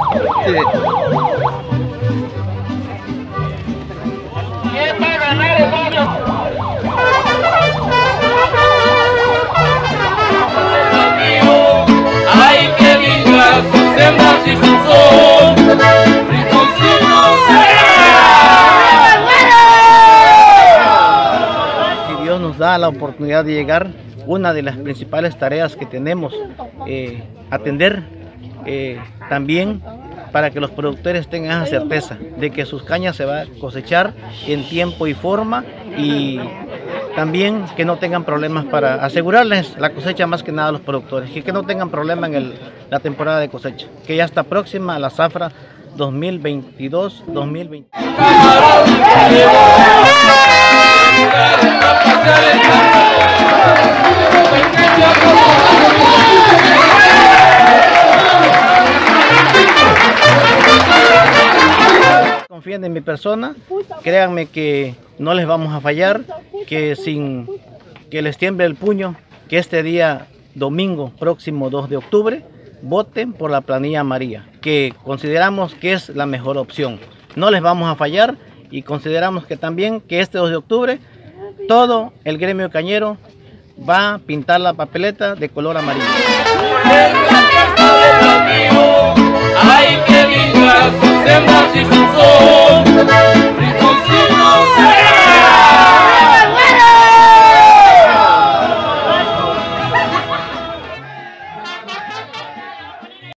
Sí. Ay, qué lindas sus hembras y su sol. Si Dios nos da la oportunidad de llegar, una de las principales tareas que tenemos atender también para que los productores tengan esa certeza de que sus cañas se va a cosechar en tiempo y forma, y también que no tengan problemas para asegurarles la cosecha, más que nada a los productores, que no tengan problemas en la temporada de cosecha, que ya está próxima a la zafra 2022-2020. Confíen en mi persona, créanme que no les vamos a fallar, que sin que les tiemble el puño, que este día domingo próximo 2 de octubre voten por la planilla María, que consideramos que es la mejor opción. No les vamos a fallar, y consideramos que también que este 2 de octubre todo el gremio cañero va a pintar la papeleta de color amarillo. Ay, qué lindas sus hembras y su sol.